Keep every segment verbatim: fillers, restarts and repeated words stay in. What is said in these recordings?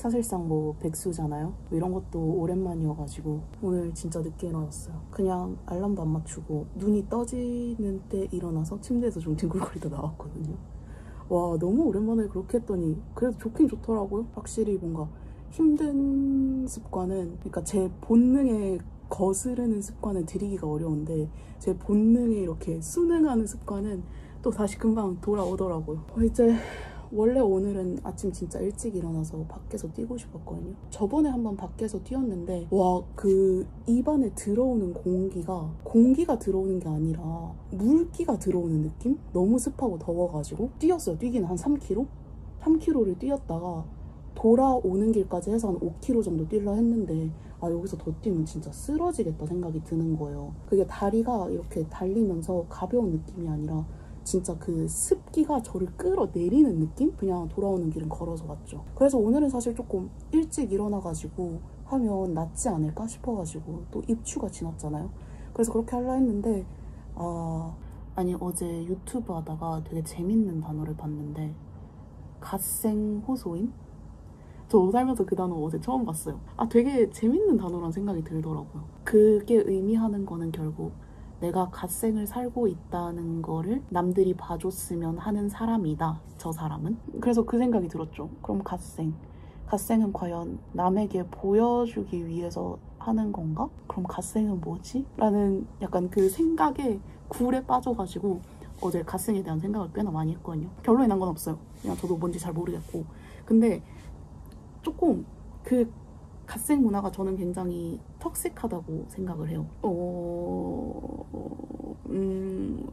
사실상 뭐 백수잖아요. 뭐 이런 것도 오랜만이어가지고 오늘 진짜 늦게 일어났어요. 그냥 알람도 안 맞추고 눈이 떠지는 때 일어나서 침대에서 좀 뒹굴거리다 나왔거든요. 와, 너무 오랜만에 그렇게 했더니 그래도 좋긴 좋더라고요. 확실히 뭔가 힘든 습관은, 그러니까 제 본능에 거스르는 습관은 들이기가 어려운데 제 본능에 이렇게 순응하는 습관은 또 다시 금방 돌아오더라고요. 어, 이제 원래 오늘은 아침 진짜 일찍 일어나서 밖에서 뛰고 싶었거든요. 저번에 한번 밖에서 뛰었는데 와, 그 입안에 들어오는 공기가 공기가 들어오는 게 아니라 물기가 들어오는 느낌? 너무 습하고 더워가지고 뛰었어요. 뛰기는 한 삼 킬로미터? 삼 킬로미터를 뛰었다가 돌아오는 길까지 해서 한 오 킬로미터 정도 뛰려 했는데 아, 여기서 더 뛰면 진짜 쓰러지겠다 생각이 드는 거예요. 그게 다리가 이렇게 달리면서 가벼운 느낌이 아니라 진짜 그 습기가 저를 끌어내리는 느낌? 그냥 돌아오는 길은 걸어서 갔죠. 그래서 오늘은 사실 조금 일찍 일어나가지고 하면 낫지 않을까 싶어가지고, 또 입추가 지났잖아요. 그래서 그렇게 하려 했는데 아... 아니 어제 유튜브 하다가 되게 재밌는 단어를 봤는데 갓생 호소임? 저 살면서 그 단어 어제 처음 봤어요. 아, 되게 재밌는 단어란 생각이 들더라고요. 그게 의미하는 거는 결국 내가 갓생을 살고 있다는 거를 남들이 봐줬으면 하는 사람이다, 저 사람은. 그래서 그 생각이 들었죠. 그럼 갓생. 갓생은 과연 남에게 보여주기 위해서 하는 건가? 그럼 갓생은 뭐지? 라는 약간 그 생각에 굴에 빠져가지고 어제 갓생에 대한 생각을 꽤나 많이 했거든요. 결론이 난 건 없어요. 그냥 저도 뭔지 잘 모르겠고. 근데 조금 그 갓생 문화가 저는 굉장히 턱식하다고 생각을 해요. 어... 음...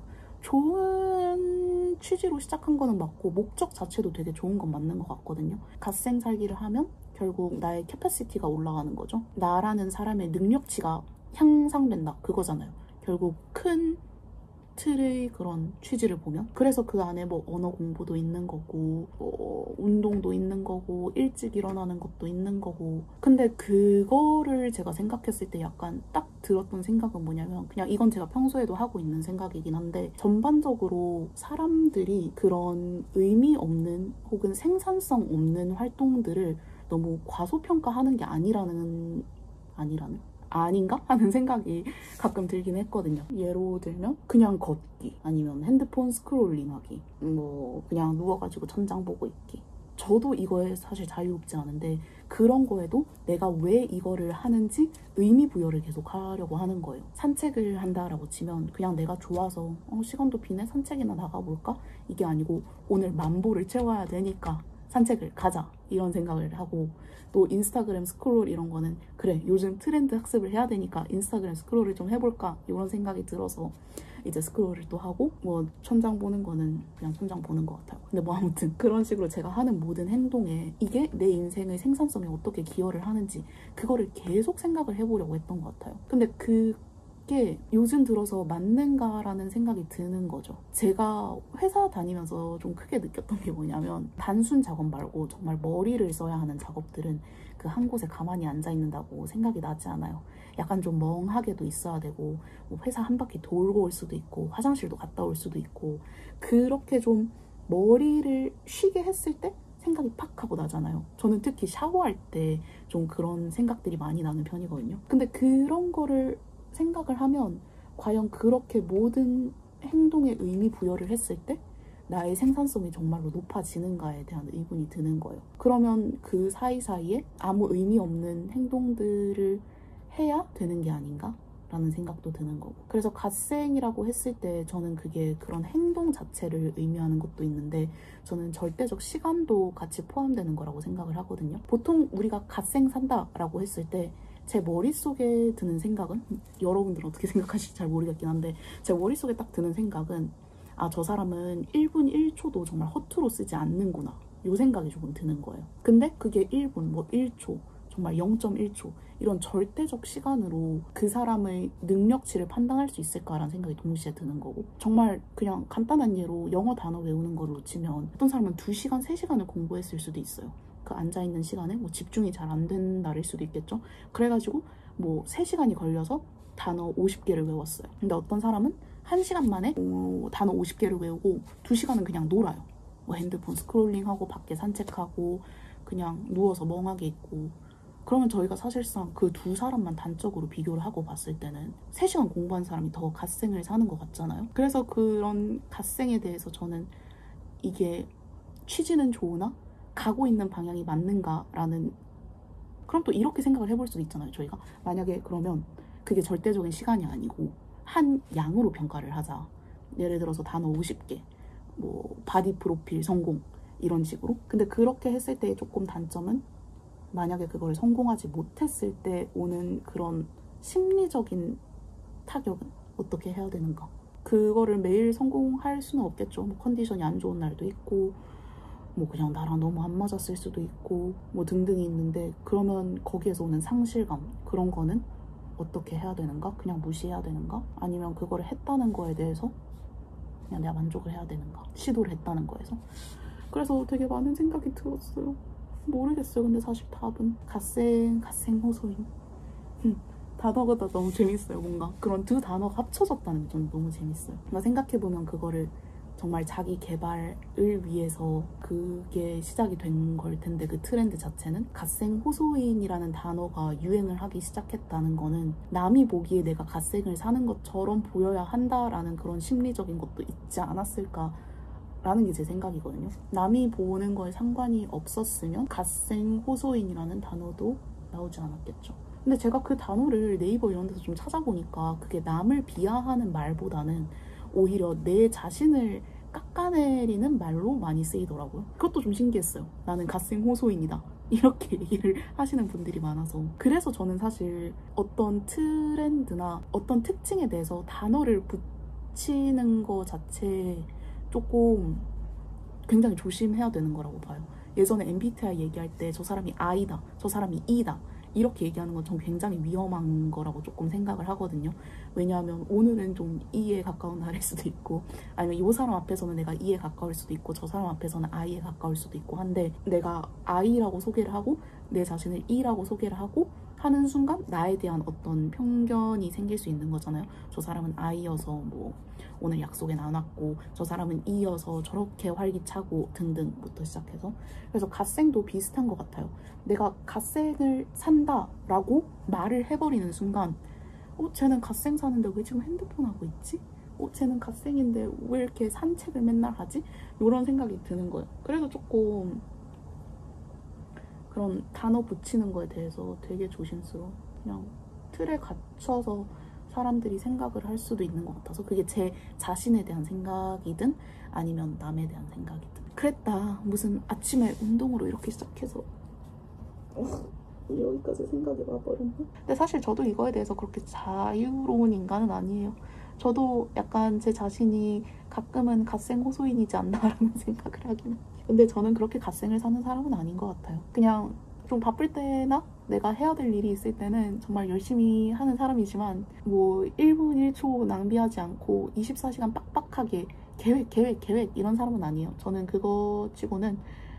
좋은 취지로 시작한 거는 맞고 목적 자체도 되게 좋은 건 맞는 것 같거든요. 갓생 살기를 하면 결국 나의 캐파시티가 올라가는 거죠. 나라는 사람의 능력치가 향상된다, 그거잖아요. 결국 큰 틀의 그런 취지를 보면. 그래서 그 안에 뭐 언어 공부도 있는 거고, 뭐 운동도 있는 거고, 일찍 일어나는 것도 있는 거고. 근데 그거를 제가 생각했을 때 약간 딱 들었던 생각은 뭐냐면, 그냥 이건 제가 평소에도 하고 있는 생각이긴 한데, 전반적으로 사람들이 그런 의미 없는 혹은 생산성 없는 활동들을 너무 과소평가하는 게 아니라는 아니라는 아닌가? 하는 생각이 가끔 들긴 했거든요. 예로 들면 그냥 걷기, 아니면 핸드폰 스크롤링하기, 뭐 그냥 누워가지고 천장 보고 있기. 저도 이거에 사실 자유롭지 않은데 그런 거에도 내가 왜 이거를 하는지 의미 부여를 계속 하려고 하는 거예요. 산책을 한다라고 치면 그냥 내가 좋아서 어, 시간도 비네, 산책이나 나가볼까? 이게 아니고 오늘 만보를 채워야 되니까 산책을 가자, 이런 생각을 하고, 또 인스타그램 스크롤 이런 거는 그래, 요즘 트렌드 학습을 해야 되니까 인스타그램 스크롤을 좀 해볼까, 이런 생각이 들어서 이제 스크롤을 또 하고, 뭐 천장 보는 거는 그냥 천장 보는 것 같아요. 근데 뭐 아무튼 그런 식으로 제가 하는 모든 행동에 이게 내 인생의 생산성에 어떻게 기여를 하는지 그거를 계속 생각을 해보려고 했던 것 같아요. 근데 그 게 요즘 들어서 맞는가라는 생각이 드는 거죠. 제가 회사 다니면서 좀 크게 느꼈던 게 뭐냐면, 단순 작업 말고 정말 머리를 써야 하는 작업들은 그 한 곳에 가만히 앉아 있는다고 생각이 나지 않아요. 약간 좀 멍하게도 있어야 되고, 뭐 회사 한 바퀴 돌고 올 수도 있고, 화장실도 갔다 올 수도 있고, 그렇게 좀 머리를 쉬게 했을 때 생각이 팍 하고 나잖아요. 저는 특히 샤워할 때 좀 그런 생각들이 많이 나는 편이거든요. 근데 그런 거를 생각을 하면 과연 그렇게 모든 행동에 의미 부여를 했을 때 나의 생산성이 정말로 높아지는가에 대한 의문이 드는 거예요. 그러면 그 사이사이에 아무 의미 없는 행동들을 해야 되는 게 아닌가? 라는 생각도 드는 거고. 그래서 갓생이라고 했을 때 저는 그게 그런 행동 자체를 의미하는 것도 있는데, 저는 절대적 시간도 같이 포함되는 거라고 생각을 하거든요. 보통 우리가 갓생 산다 라고 했을 때 제 머릿속에 드는 생각은, 여러분들은 어떻게 생각하실지 잘 모르겠긴 한데 제 머릿속에 딱 드는 생각은, 아, 저 사람은 일 분 일 초도 정말 허투루 쓰지 않는구나, 이 생각이 조금 드는 거예요. 근데 그게 일 분, 뭐 일 초, 정말 영 점 일 초 이런 절대적 시간으로 그 사람의 능력치를 판단할 수 있을까라는 생각이 동시에 드는 거고, 정말 그냥 간단한 예로 영어 단어 외우는 걸로 치면 어떤 사람은 두 시간, 세 시간을 공부했을 수도 있어요. 그 앉아있는 시간에 뭐 집중이 잘 안 된 날일 수도 있겠죠. 그래가지고 뭐 세 시간이 걸려서 단어 오십 개를 외웠어요. 근데 어떤 사람은 한 시간 만에 어, 단어 오십 개를 외우고 두 시간은 그냥 놀아요. 뭐 핸드폰 스크롤링하고 밖에 산책하고 그냥 누워서 멍하게 있고, 그러면 저희가 사실상 그 두 사람만 단적으로 비교를 하고 봤을 때는 세 시간 공부한 사람이 더 갓생을 사는 것 같잖아요. 그래서 그런 갓생에 대해서 저는 이게 취지는 좋으나 가고 있는 방향이 맞는가라는, 그럼 또 이렇게 생각을 해볼 수도 있잖아요. 저희가 만약에 그러면 그게 절대적인 시간이 아니고 한 양으로 평가를 하자. 예를 들어서 단어 오십 개, 뭐 바디 프로필 성공 이런 식으로. 근데 그렇게 했을 때의 조금 단점은, 만약에 그걸 성공하지 못했을 때 오는 그런 심리적인 타격은 어떻게 해야 되는가. 그거를 매일 성공할 수는 없겠죠. 뭐 컨디션이 안 좋은 날도 있고, 뭐 그냥 나랑 너무 안 맞았을 수도 있고, 뭐 등등이 있는데, 그러면 거기에서 오는 상실감, 그런 거는 어떻게 해야 되는가? 그냥 무시해야 되는가? 아니면 그거를 했다는 거에 대해서 그냥 내가 만족을 해야 되는가? 시도를 했다는 거에서. 그래서 되게 많은 생각이 들었어요. 모르겠어요. 근데 사실 답은 갓생, 갓생 호소인. 단어가 다 너무 재밌어요. 뭔가 그런 두 단어가 합쳐졌다는 게 저는 너무 재밌어요. 뭔가 생각해보면 그거를 정말 자기 개발을 위해서 그게 시작이 된 걸 텐데, 그 트렌드 자체는 갓생 호소인이라는 단어가 유행을 하기 시작했다는 거는 남이 보기에 내가 갓생을 사는 것처럼 보여야 한다라는 그런 심리적인 것도 있지 않았을까 라는 게 제 생각이거든요. 남이 보는 거에 상관이 없었으면 갓생 호소인이라는 단어도 나오지 않았겠죠. 근데 제가 그 단어를 네이버 이런 데서 좀 찾아보니까 그게 남을 비하하는 말보다는 오히려 내 자신을 깎아내리는 말로 많이 쓰이더라고요. 그것도 좀 신기했어요. 나는 갓생 호소인이다, 이렇게 얘기를 하시는 분들이 많아서. 그래서 저는 사실 어떤 트렌드나 어떤 특징에 대해서 단어를 붙이는 거 자체에 조금 굉장히 조심해야 되는 거라고 봐요. 예전에 엠비티아이 얘기할 때 저 사람이 I다, 저 사람이 E다 이렇게 얘기하는 건 전 굉장히 위험한 거라고 조금 생각을 하거든요. 왜냐하면 오늘은 좀 E에 가까운 날일 수도 있고, 아니면 이 사람 앞에서는 내가 E에 가까울 수도 있고, 저 사람 앞에서는 I에 가까울 수도 있고 한데, 내가 I라고 소개를 하고 내 자신을 E라고 소개를 하고 하는 순간 나에 대한 어떤 편견이 생길 수 있는 거잖아요. 저 사람은 I여서 뭐 오늘 약속에 안 왔고, 저 사람은 E여서 저렇게 활기차고 등등부터 시작해서. 그래서 갓생도 비슷한 것 같아요. 내가 갓생을 산다라고 말을 해버리는 순간, 어? 쟤는 갓생 사는데 왜 지금 핸드폰 하고 있지? 어? 쟤는 갓생인데 왜 이렇게 산책을 맨날 하지? 이런 생각이 드는 거예요. 그래서 조금 그런 단어 붙이는 거에 대해서 되게 조심스러워. 그냥 틀에 갇혀서 사람들이 생각을 할 수도 있는 것 같아서, 그게 제 자신에 대한 생각이든 아니면 남에 대한 생각이든. 그랬다. 무슨 아침에 운동으로 이렇게 시작해서 어, 여기까지 생각이 와버렸네. 근데 사실 저도 이거에 대해서 그렇게 자유로운 인간은 아니에요. 저도 약간 제 자신이 가끔은 갓생 호소인이지 않나라는 생각을 하긴 해요. 근데 저는 그렇게 갓생을 사는 사람은 아닌 것 같아요. 그냥 좀 바쁠 때나 내가 해야 될 일이 있을 때는 정말 열심히 하는 사람이지만, 뭐 일 분 일 초 낭비하지 않고 이십사 시간 빡빡하게 계획 계획 계획 이런 사람은 아니에요. 저는 그거 치고는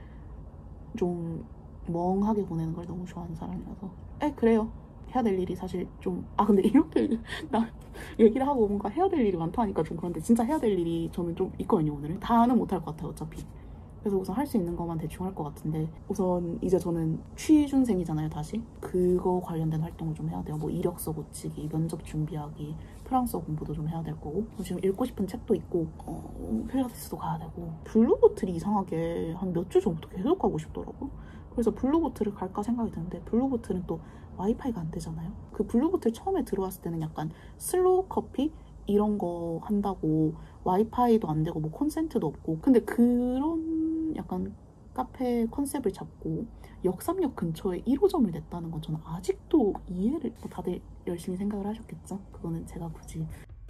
좀 멍하게 보내는 걸 너무 좋아하는 사람이라서. 에 그래요. 해야 될 일이 사실 좀, 아 근데 이렇게 나 얘기를 하고 뭔가 해야 될 일이 많다니까 좀 그런데, 진짜 해야 될 일이 저는 좀 있거든요. 오늘은 다는 못할 것 같아요 어차피. 그래서 우선 할 수 있는 것만 대충 할 것 같은데, 우선 이제 저는 취준생이잖아요. 다시 그거 관련된 활동을 좀 해야 돼요. 뭐 이력서 고치기, 면접 준비하기, 프랑스어 공부도 좀 해야 될 거고, 지금 읽고 싶은 책도 있고, 어, 필라테스도 가야 되고. 블루보틀이 이상하게 한 몇 주 전부터 계속 가고 싶더라고. 그래서 블루보틀을 갈까 생각이 드는데, 블루보틀은 또 와이파이가 안 되잖아요. 그 블루보틀 처음에 들어왔을 때는 약간 슬로우 커피 이런 거 한다고 와이파이도 안 되고 뭐 콘센트도 없고, 근데 그런 약간 카페 컨셉을 잡고 역삼역 근처에 일 호점을 냈다는 건 저는 아직도 이해를, 뭐 다들 열심히 생각을 하셨겠죠? 그거는 제가 굳이.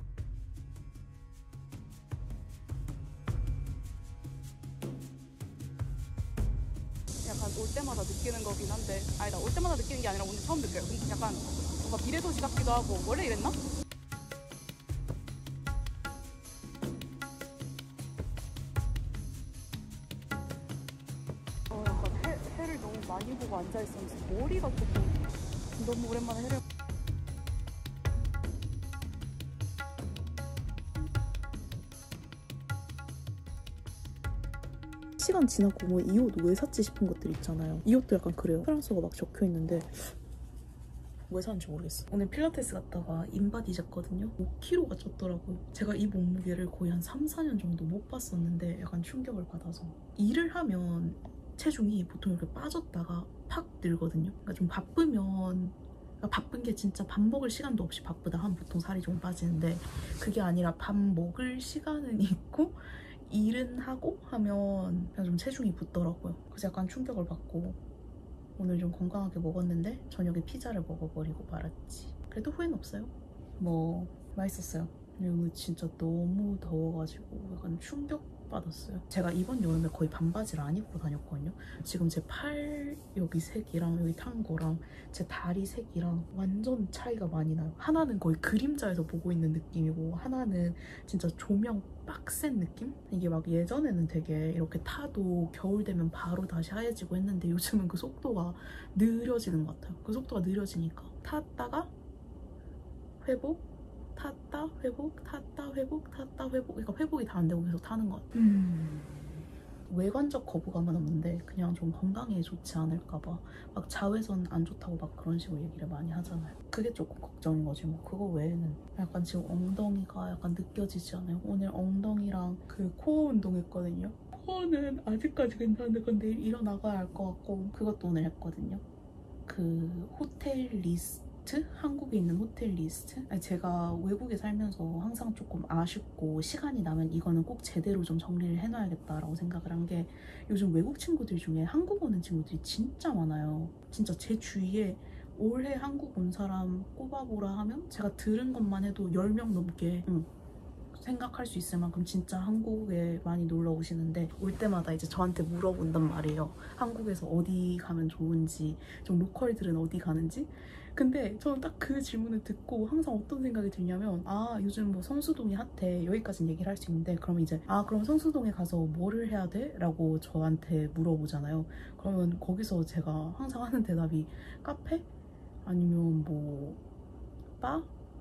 약간 올 때마다 느끼는 거긴 한데, 아니다, 올 때마다 느끼는 게 아니라 오늘 처음 느껴요. 약간 뭔가 미래도시 같기도 하고. 원래 이랬나? 어, 약간 해, 해를 너무 많이 보고 앉아있으면서 머리가 조금, 너무 오랜만에 해를. 시간 지나고 뭐 이 옷 왜 샀지 싶은 것들 있잖아요. 이 옷도 약간 그래요. 프랑스어가 막 적혀있는데 왜 샀는지 모르겠어. 오늘 필라테스 갔다가 인바디 쟀거든요. 오 킬로그램가 쪘더라고요. 제가 이 몸무게를 거의 한 삼, 사 년 정도 못 봤었는데 약간 충격을 받아서. 일을 하면 체중이 보통 이렇게 빠졌다가 팍 늘거든요. 그러니까 좀 바쁘면, 그러니까 바쁜 게 진짜 밥 먹을 시간도 없이 바쁘다 하면 보통 살이 좀 빠지는데, 그게 아니라 밥 먹을 시간은 있고 일은 하고 하면 그냥 좀 체중이 붙더라고요. 그래서 약간 충격을 받고 오늘 좀 건강하게 먹었는데 저녁에 피자를 먹어버리고 말았지. 그래도 후회는 없어요. 뭐 맛있었어요. 오늘 진짜 너무 더워가지고 약간 충격받았어요. 제가 이번 여름에 거의 반바지를 안 입고 다녔거든요. 지금 제 팔 여기 색이랑 여기 탄 거랑 제 다리 색이랑 완전 차이가 많이 나요. 하나는 거의 그림자에서 보고 있는 느낌이고 하나는 진짜 조명 빡센 느낌? 이게 막 예전에는 되게 이렇게 타도 겨울 되면 바로 다시 하얘지고 했는데 요즘은 그 속도가 느려지는 것 같아요. 그 속도가 느려지니까 탔다가 회복, 탔다 회복, 탔다 회복, 탔다 회복. 그러니까 회복이 다 안 되고 계속 타는 것 같아요. 음... 외관적 거부감은 없는데 그냥 좀 건강에 좋지 않을까 봐 막 자외선 안 좋다고 막 그런 식으로 얘기를 많이 하잖아요. 그게 조금 걱정인 거지 뭐. 그거 외에는 약간 지금 엉덩이가 약간 느껴지지 않아요? 오늘 엉덩이랑 그 코어 운동했거든요. 코어는 아직까지 괜찮은데 그건 내일 일어나가야 할 것 같고, 그것도 오늘 했거든요. 그 호텔 리스트? 한국에 있는 호텔 리스트? 아니, 제가 외국에 살면서 항상 조금 아쉽고 시간이 나면 이거는 꼭 제대로 좀 정리를 해놔야겠다라고 생각을 한 게, 요즘 외국 친구들 중에 한국 오는 친구들이 진짜 많아요. 진짜 제 주위에 올해 한국 온 사람 꼽아보라 하면 제가 들은 것만 해도 열 명 넘게 응, 생각할 수 있을 만큼 진짜 한국에 많이 놀러 오시는데, 올 때마다 이제 저한테 물어본단 말이에요. 한국에서 어디 가면 좋은지, 좀 로컬들은 어디 가는지. 근데 저는 딱 그 질문을 듣고 항상 어떤 생각이 들냐면, 아 요즘 뭐 성수동이 핫해, 여기까지는 얘기를 할 수 있는데, 그러면 이제 아 그럼 성수동에 가서 뭐를 해야 돼? 라고 저한테 물어보잖아요. 그러면 거기서 제가 항상 하는 대답이 카페? 아니면 뭐 바?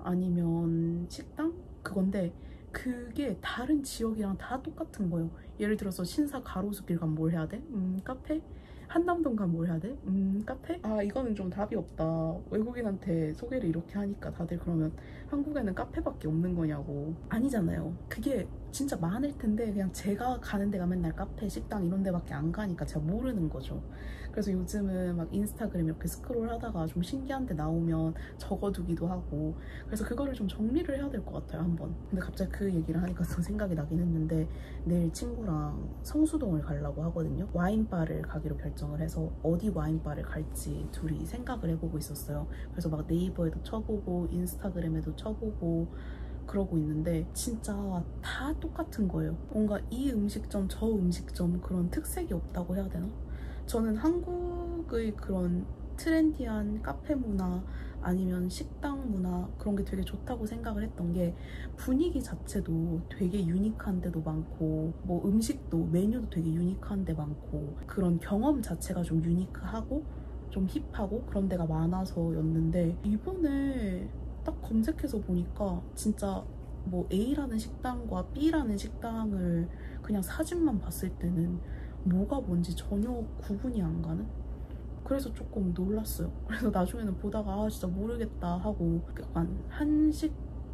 아니면 식당? 그건데 그게 다른 지역이랑 다 똑같은 거예요. 예를 들어서 신사 가로수길 가면 뭘 해야 돼? 음 카페? 한남동 가면 뭘 해야 돼? 음 카페? 아 이거는 좀 답이 없다. 외국인한테 소개를 이렇게 하니까 다들 그러면 한국에는 카페밖에 없는 거냐고. 아니잖아요. 그게 진짜 많을 텐데 그냥 제가 가는 데가 맨날 카페, 식당 이런 데밖에 안 가니까 제가 모르는 거죠. 그래서 요즘은 막 인스타그램 이렇게 스크롤 하다가 좀 신기한 데 나오면 적어두기도 하고, 그래서 그거를 좀 정리를 해야 될 것 같아요 한번. 근데 갑자기 그 얘기를 하니까 또 생각이 나긴 했는데, 내일 친구랑 성수동을 가려고 하거든요. 와인바를 가기로 결정을 해서 어디 와인바를 갈지 둘이 생각을 해보고 있었어요. 그래서 막 네이버에도 쳐보고 인스타그램에도 쳐보고 그러고 있는데 진짜 다 똑같은 거예요. 뭔가 이 음식점 저 음식점 그런 특색이 없다고 해야 되나? 저는 한국의 그런 트렌디한 카페 문화 아니면 식당 문화 그런 게 되게 좋다고 생각을 했던 게, 분위기 자체도 되게 유니크한 데도 많고 뭐 음식도 메뉴도 되게 유니크한 데 많고 그런 경험 자체가 좀 유니크하고 좀 힙하고 그런 데가 많아서였는데, 이번에 딱 검색해서 보니까 진짜 뭐 A라는 식당과 B라는 식당을 그냥 사진만 봤을 때는 뭐가 뭔지 전혀 구분이 안 가는? 그래서 조금 놀랐어요. 그래서 나중에는 보다가 아 진짜 모르겠다 하고 약간 한식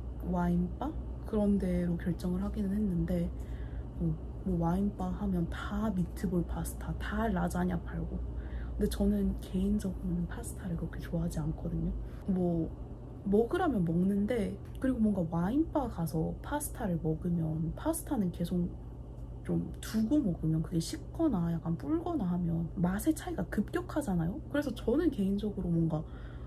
와인바? 그런 데로 결정을 하기는 했는데, 어, 뭐 와인바 하면 다 미트볼 파스타, 다 라자냐 팔고. 근데 저는 개인적으로는 파스타를 그렇게 좋아하지 않거든요. 뭐 먹으라면 먹는데, 그리고 뭔가 와인바 가서 파스타를 먹으면 파스타는 계속 좀 두고 먹으면 그게 식거나 약간 불거나 하면 맛의 차이가 급격하잖아요. 그래서 저는 개인적으로 뭔가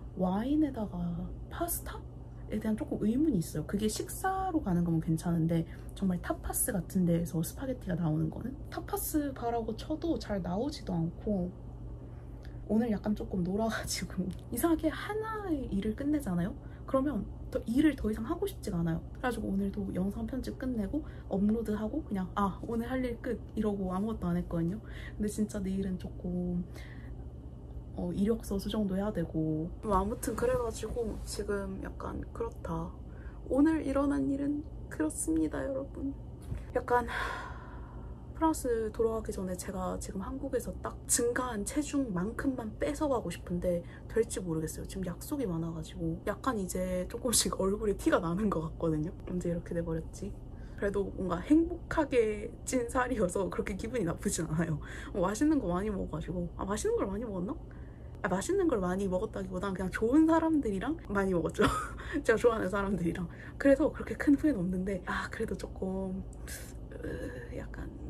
와인에다가 파스타에 대한 조금 의문이 있어요. 그게 식사로 가는 거면 괜찮은데 정말 타파스 같은 데에서 스파게티가 나오는 거는 타파스 바라고 쳐도 잘 나오지도 않고, 오늘 약간 조금 놀아가지고 이상하게 하나의 일을 끝내잖아요? 그러면 더 일을 더 이상 하고 싶지가 않아요. 그래가지고 오늘도 영상 편집 끝내고 업로드하고 그냥 아 오늘 할 일 끝 이러고 아무것도 안 했거든요. 근데 진짜 내일은 조금 어, 이력서 수정도 해야 되고 뭐 아무튼 그래가지고 지금 약간 그렇다. 오늘 일어난 일은 그렇습니다 여러분. 약간 프랑스 돌아가기 전에 제가 지금 한국에서 딱 증가한 체중만큼만 뺏어가고 싶은데 될지 모르겠어요. 지금 약속이 많아가지고 약간 이제 조금씩 얼굴에 티가 나는 것 같거든요. 언제 이렇게 돼버렸지? 그래도 뭔가 행복하게 찐 살이어서 그렇게 기분이 나쁘진 않아요. 어, 맛있는 거 많이 먹어가지고. 아, 맛있는 걸 많이 먹었나? 아, 맛있는 걸 많이 먹었다기보다는 그냥 좋은 사람들이랑 많이 먹었죠. 제가 좋아하는 사람들이랑. 그래서 그렇게 큰 후회는 없는데 아 그래도 조금 으, 약간